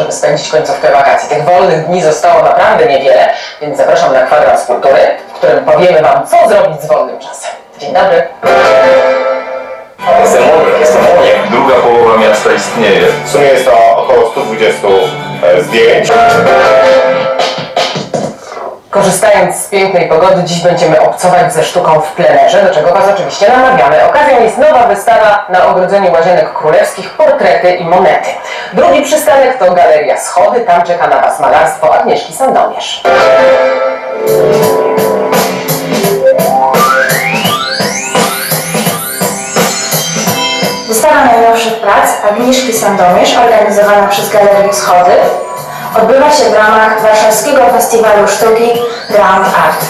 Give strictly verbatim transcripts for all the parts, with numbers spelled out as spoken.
żeby spędzić końcówkę wakacji. Tych wolnych dni zostało naprawdę niewiele, więc zapraszam na kwadrans kultury, w którym powiemy Wam, co zrobić z wolnym czasem. Dzień dobry. Jestem Monik, jestem Monik. Druga połowa miasta istnieje. W sumie jest to około stu dwudziestu zdjęć. Korzystając z pięknej pogody, dziś będziemy obcować ze sztuką w plenerze, do czego Was oczywiście namawiamy. Okazją jest nowa wystawa na ogrodzeniu Łazienek Królewskich Portrety i monety. Drugi przystanek to Galeria Schody, tam czeka na Was malarstwo Agnieszki Sandomierz. Wystawa najnowszych prac Agnieszki Sandomierz, organizowana przez Galerię Schody, odbywa się w ramach Warszawskiego Festiwalu Sztuki Grand Art.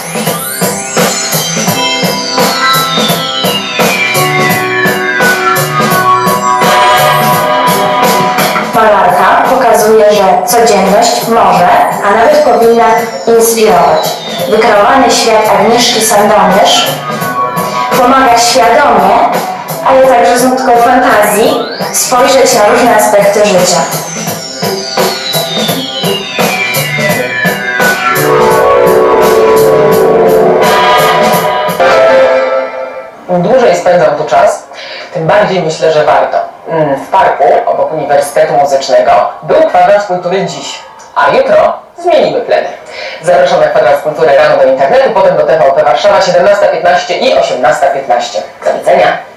Malarka pokazuje, że codzienność może, a nawet powinna inspirować. Wykreowany świat Agnieszki Sandomierz pomaga świadomie, ale także z nutką fantazji spojrzeć na różne aspekty życia. Im dłużej spędzam tu czas, tym bardziej myślę, że warto. W parku, obok Uniwersytetu Muzycznego, był kwadrans kultury dziś, a jutro zmienimy plener. Zapraszam na kwadrans kultury rano do internetu, potem do T V P Warszawa siedemnasta piętnaście i osiemnasta piętnaście. Do widzenia!